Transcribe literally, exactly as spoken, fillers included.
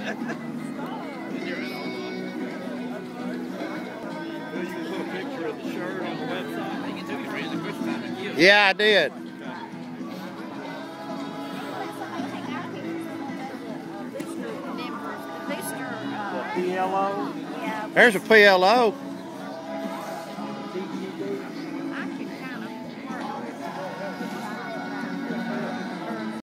Yeah, I did. P L O? There's a P L O.